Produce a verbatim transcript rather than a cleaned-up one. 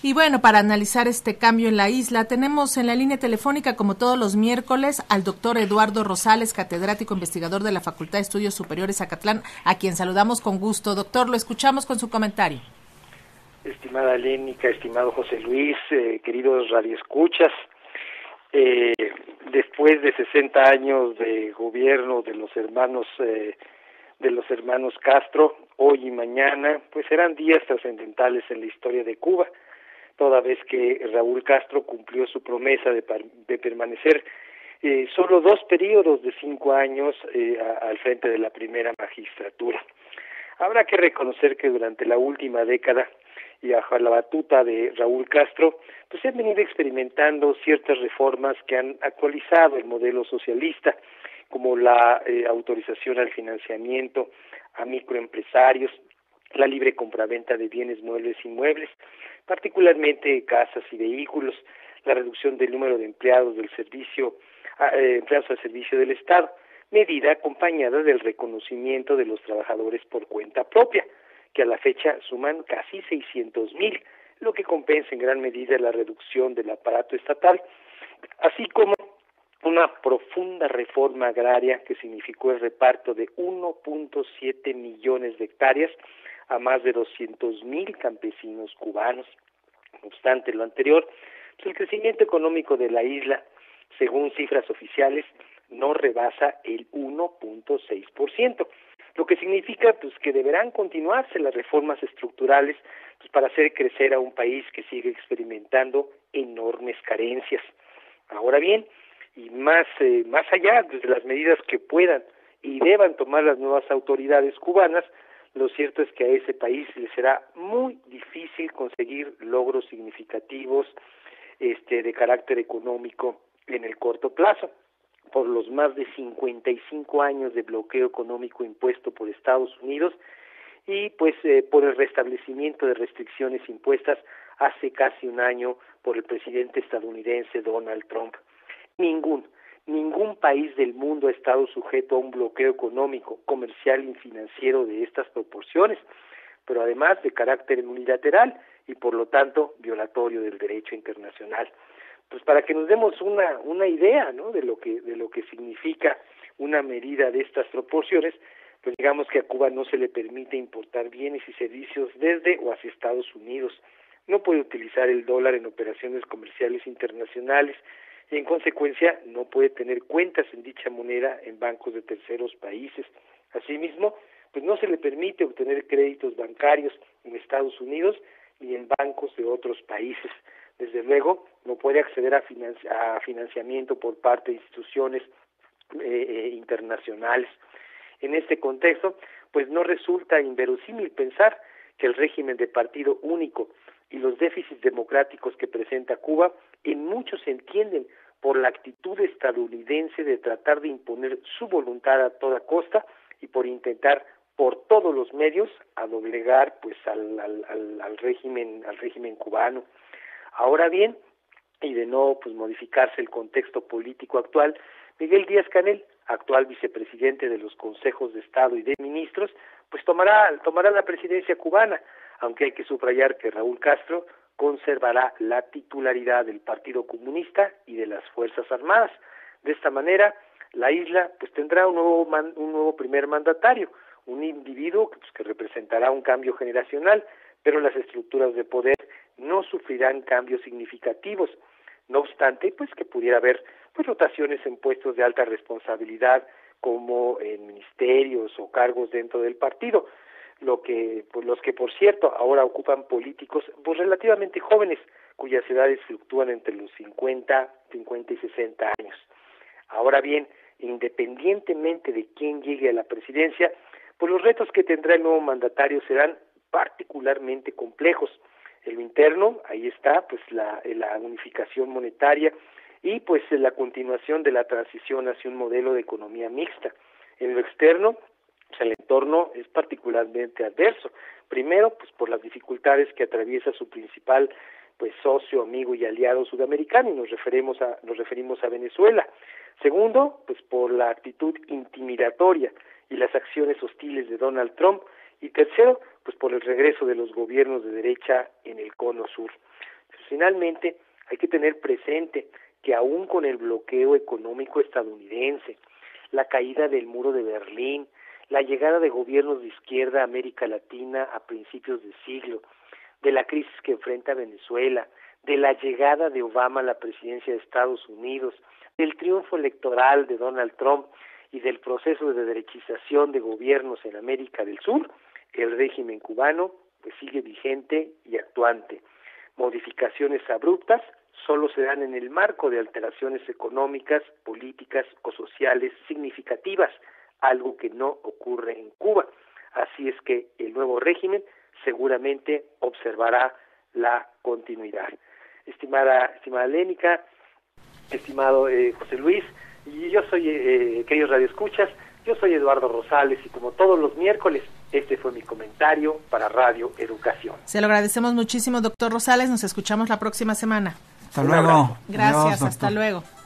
Y bueno, para analizar este cambio en la isla, tenemos en la línea telefónica, como todos los miércoles, al doctor Eduardo Rosales, catedrático investigador de la Facultad de Estudios Superiores Acatlán, a quien saludamos con gusto. Doctor, lo escuchamos con su comentario. Estimada Lénica, estimado José Luis, eh, queridos radioescuchas, eh, después de sesenta años de gobierno de los hermanos eh, de los hermanos Castro, hoy y mañana, pues serán días trascendentales en la historia de Cuba, toda vez que Raúl Castro cumplió su promesa de, de permanecer eh, solo dos periodos de cinco años eh, a, al frente de la primera magistratura. Habrá que reconocer que durante la última década y bajo la batuta de Raúl Castro, pues se han venido experimentando ciertas reformas que han actualizado el modelo socialista, como la eh, autorización al financiamiento a microempresarios, la libre compraventa de bienes muebles e inmuebles, particularmente casas y vehículos, la reducción del número de empleados del servicio, eh, empleados al servicio del Estado, medida acompañada del reconocimiento de los trabajadores por cuenta propia, que a la fecha suman casi seiscientos mil, lo que compensa en gran medida la reducción del aparato estatal, así como una profunda reforma agraria que significó el reparto de uno punto siete millones de hectáreas a más de doscientos mil campesinos cubanos. No obstante lo anterior, pues el crecimiento económico de la isla, según cifras oficiales, no rebasa el uno punto seis por ciento, lo que significa pues que deberán continuarse las reformas estructurales pues, para hacer crecer a un país que sigue experimentando enormes carencias. Ahora bien, y más eh, más allá desde las medidas que puedan y deban tomar las nuevas autoridades cubanas, lo cierto es que a ese país le será muy difícil conseguir logros significativos este de carácter económico en el corto plazo, por los más de cincuenta y cinco años de bloqueo económico impuesto por Estados Unidos y pues eh, por el restablecimiento de restricciones impuestas hace casi un año por el presidente estadounidense Donald Trump. Ningún, ningún país del mundo ha estado sujeto a un bloqueo económico, comercial y financiero de estas proporciones, pero además de carácter unilateral y por lo tanto violatorio del derecho internacional. Pues para que nos demos una una idea, ¿no?, de lo que de lo que significa una medida de estas proporciones, pues digamos que a Cuba no se le permite importar bienes y servicios desde o hacia Estados Unidos, no puede utilizar el dólar en operaciones comerciales internacionales y en consecuencia no puede tener cuentas en dicha moneda en bancos de terceros países. Asimismo, pues no se le permite obtener créditos bancarios en Estados Unidos ni en bancos de otros países. Desde luego, no puede acceder a, financi- a financiamiento por parte de instituciones eh, eh, internacionales. En este contexto, pues no resulta inverosímil pensar que el régimen de partido único y los déficits democráticos que presenta Cuba en muchos se entienden por la actitud estadounidense de tratar de imponer su voluntad a toda costa y por intentar por todos los medios a doblegar pues al, al, al, al régimen al régimen cubano. Ahora bien, y de no pues modificarse el contexto político actual, Miguel Díaz-Canel, actual vicepresidente de los Consejos de Estado y de Ministros, pues tomará tomará la presidencia cubana, aunque hay que subrayar que Raúl Castro conservará la titularidad del Partido Comunista y de las Fuerzas Armadas. De esta manera, la isla pues tendrá un nuevo man, un nuevo primer mandatario, un individuo pues, que representará un cambio generacional, pero las estructuras de poder no sufrirán cambios significativos. No obstante, pues que pudiera haber pues rotaciones en puestos de alta responsabilidad como en ministerios o cargos dentro del partido, lo que pues los que por cierto ahora ocupan políticos pues relativamente jóvenes cuyas edades fluctúan entre los cincuenta, cincuenta y sesenta años. Ahora bien, independientemente de quién llegue a la presidencia, pues los retos que tendrá el nuevo mandatario serán particularmente complejos. En lo interno, ahí está pues la, la unificación monetaria y pues la continuación de la transición hacia un modelo de economía mixta. En lo externo, pues el entorno es particularmente adverso. Primero, pues por las dificultades que atraviesa su principal pues socio, amigo y aliado sudamericano, y nos referimos a nos referimos a Venezuela. Segundo, pues por la actitud intimidatoria y las acciones hostiles de Donald Trump, Y tercero, pues por el regreso de los gobiernos de derecha en el cono sur. Pero finalmente, hay que tener presente que aún con el bloqueo económico estadounidense, la caída del muro de Berlín, la llegada de gobiernos de izquierda a América Latina a principios de siglo, de la crisis que enfrenta Venezuela, de la llegada de Obama a la presidencia de Estados Unidos, del triunfo electoral de Donald Trump y del proceso de derechización de gobiernos en América del Sur, el régimen cubano pues sigue vigente y actuante. Modificaciones abruptas solo se dan en el marco de alteraciones económicas, políticas o sociales significativas, algo que no ocurre en Cuba. Así es que el nuevo régimen seguramente observará la continuidad. Estimada, estimada Lénica, estimado eh, José Luis, y yo soy, eh, queridos radioescuchas, yo soy Eduardo Rosales y como todos los miércoles, este fue mi comentario para Radio Educación. Se lo agradecemos muchísimo, doctor Rosales, nos escuchamos la próxima semana. Hasta luego. Gracias, Adiós, hasta luego.